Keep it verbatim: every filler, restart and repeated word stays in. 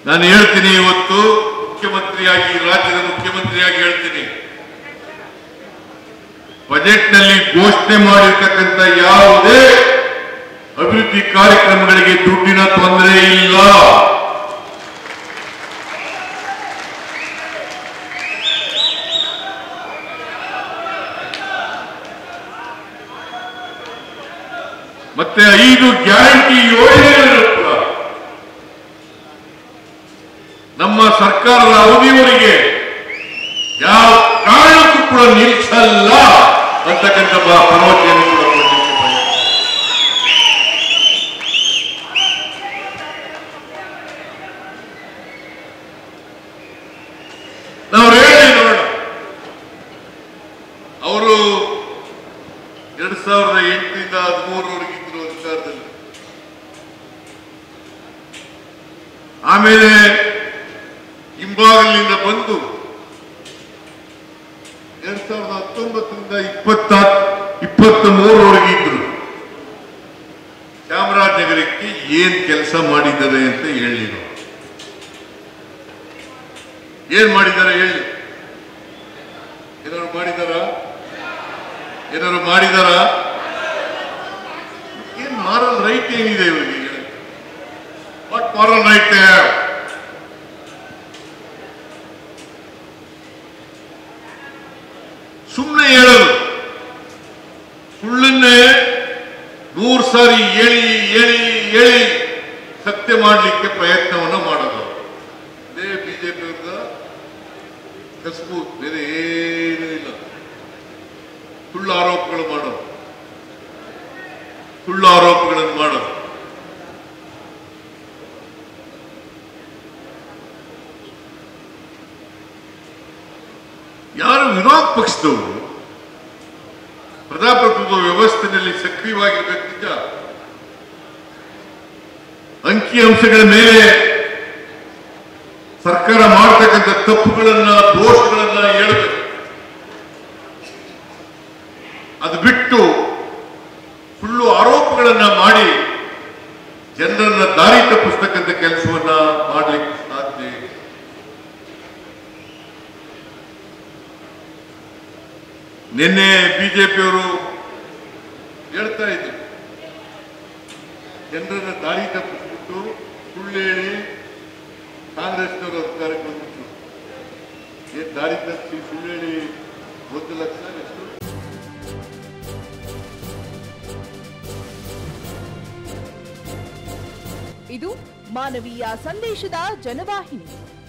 ನಾನು ಹೇಳ್ತೀನಿ, ಇವತ್ತು ಮುಖ್ಯಮಂತ್ರಿಯಾಗಿ, ರಾಜ್ಯದ ಮುಖ್ಯಮಂತ್ರಿಯಾಗಿ ಹೇಳ್ತೀನಿ, ಬಜೆಟ್ ನಲ್ಲಿ ಘೋಷಣೆ ಮಾಡಿರ್ತಕ್ಕಂಥ ಯಾವುದೇ ಅಭಿವೃದ್ಧಿ ಕಾರ್ಯಕ್ರಮಗಳಿಗೆ ದುಡ್ಡಿನ ತೊಂದರೆ ಇಲ್ಲ. ಮತ್ತೆ ಐದು ಗ್ಯಾರಂಟಿ ಯೋಜನೆಗಳು ಕೂಡ ನಮ್ಮ ಸರ್ಕಾರದ ಅವಧಿಯವರೆಗೆ ಯಾವ ಕಾರಣಕ್ಕೂ ಕೂಡ ನಿಲ್ಲಿಸಲ್ಲ ಅಂತಕ್ಕಂಥ ಭರವಸೆಯನ್ನು ಕೂಡ ಕೊಡಲಿಕ್ಕೆ ನಾವು ಹೇಳಿ ನೋಡೋಣ. ಅವರು ಎರಡ್ ಸಾವಿರದ ಎಂಟರಿಂದ ಹದಿಮೂರವರೆಗೆ ಇದ್ರು ಅಧಿಕಾರದಲ್ಲಿ. ಆಮೇಲೆ ಹಿಂಬಾಗಲಿನಿಂದ ಬಂದು ಎರಡ್ ಸಾವಿರದ ಹತ್ತೊಂಬತ್ತರಿಂದ ಇಪ್ಪತ್ತ ಇಪ್ಪತ್ತ ಮೂರವರೆಗೆ ಇದ್ರು. ಚಾಮರಾಜನಗರಕ್ಕೆ ಏನ್ ಕೆಲಸ ಮಾಡಿದ್ದಾರೆ ಅಂತ ಹೇಳಿ, ಏನ್ ಮಾಡಿದ್ದಾರೆ ಹೇಳಿ. ಏನಾದ್ರು ಮಾಡಿದಾರ? ಏನಾದ್ರು ಮಾಡಿದಾರ? ಏನ್ ಮಾರಲ್ ರೈಟ್ ಏನಿದೆ ಇವರಿಗೆ? What moral right? ಸುಮ್ಮನೆ ಹೇಳೋದು, ಸುಳ್ಳನ್ನೇ ನೂರು ಸಾರಿ ಹೇಳಿ ಹೇಳಿ ಹೇಳಿ ಸತ್ಯ ಮಾಡಲಿಕ್ಕೆ ಪ್ರಯತ್ನವನ್ನು ಮಾಡೋದು. ಇದೇ ಬಿಜೆಪಿ ಅವ್ರದ ಕಸಬು, ಬೇರೆ ಏನೂ ಇಲ್ಲ. ಸುಳ್ಳು ಆರೋಪಗಳು ಮಾಡೋದು, ಸುಳ್ಳು ಆರೋಪಗಳನ್ನು ಮಾಡೋದು. ಯಾರು ವಿರೋಧ ಪಕ್ಷದವರು ಪ್ರಜಾಪ್ರಭುತ್ವ ವ್ಯವಸ್ಥೆಯಲ್ಲಿ ಸಕ್ರಿಯವಾಗಿರಬೇಕು. ನಿಜ, ಅಂಕಿ ಅಂಶಗಳ ಮೇಲೆ ಸರ್ಕಾರ ಮಾಡತಕ್ಕಂಥ ತಪ್ಪುಗಳನ್ನ, ದೋಷಗಳನ್ನ ಹೇಳಬೇಕು. ಅದು ಬಿಟ್ಟು ಸುಳ್ಳು ಆರೋಪಗಳನ್ನ ಮಾಡಿ ಜನರನ್ನ ದಾರಿ ತಪ್ಪಿಸ್ತಕ್ಕಂಥ ಕೆಲಸವನ್ನ ಮಾಡಲಿಕ್ಕೆ ಸಾಧ್ಯ ಇದೆ. ನಿನ್ನೆ ಬಿಜೆಪಿಯವರು ಹೇಳ್ತಾ ಇದ್ರು, ಜನರನ್ನ ದಾರಿ ತಪ್ಪಿಸ್ಬಿಟ್ಟು ಸುಳ್ಳು ಹೇಳಿ ಕಾಂಗ್ರೆಸ್ನವರು ಅಧಿಕಾರಕ್ಕೆ ಬಂದ್ಬಿಟ್ರು. ಏನ್ ದಾರಿ ತಪ್ಪಿಸಿ ಸುಳ್ಳು ಹೇಳಿ ಒಂದು ಲಕ್ಷ ಎಷ್ಟು? ಇದು ಮಾನವೀಯ ಸಂದೇಶದ ಜನವಾಹಿನಿ.